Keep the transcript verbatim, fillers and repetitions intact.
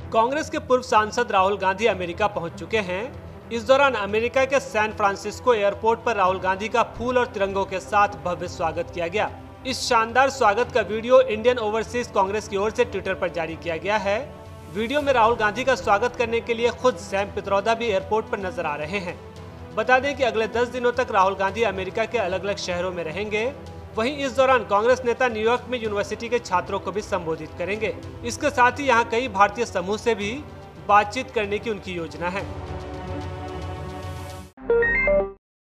कांग्रेस के पूर्व सांसद राहुल गांधी अमेरिका पहुंच चुके हैं। इस दौरान अमेरिका के सैन फ्रांसिस्को एयरपोर्ट पर राहुल गांधी का फूल और तिरंगों के साथ भव्य स्वागत किया गया। इस शानदार स्वागत का वीडियो इंडियन ओवरसीज कांग्रेस की ओर से ट्विटर पर जारी किया गया है। वीडियो में राहुल गांधी का स्वागत करने के लिए खुद सैम पित्रोदा भी एयरपोर्ट पर नजर आ रहे हैं। बता दें कि अगले दस दिनों तक राहुल गांधी अमेरिका के अलग अलग शहरों में रहेंगे। वहीं इस दौरान कांग्रेस नेता न्यूयॉर्क में यूनिवर्सिटी के छात्रों को भी संबोधित करेंगे। इसके साथ ही यहां कई भारतीय समूह से भी बातचीत करने की उनकी योजना है।